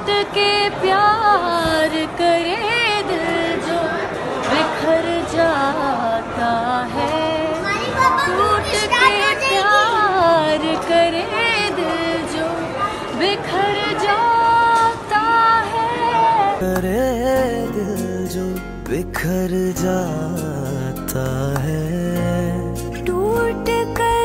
के प्यार करे दिल जो बिखर जाता है, टूट के प्यार करे दिल जो बिखर जाता है, करे दिल जो बिखर जाता है, टूट कर